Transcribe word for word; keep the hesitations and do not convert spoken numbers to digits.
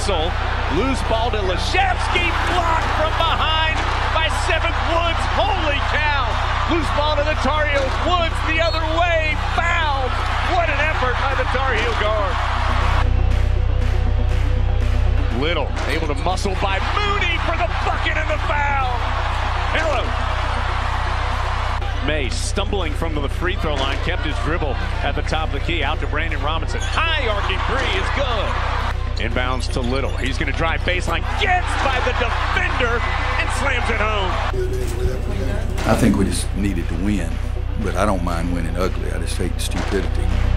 whistle. Loose ball to Leshevsky, blocked from behind by seventh Woods. Holy cow! Loose ball to the Tar Heels. Woods the other way, fouled. What an effort by the Tar Heel guard. Little able to muscle by Mooney for the bucket and the foul. Hello. Maye stumbling from the free throw line, kept his dribble at the top of the key, out to Brandon Robinson. High arcing three is good. Inbounds to Little. He's going to drive baseline, gets by the defender, and slams it home. I think we just needed to win, but I don't mind winning ugly. I just hate stupidity.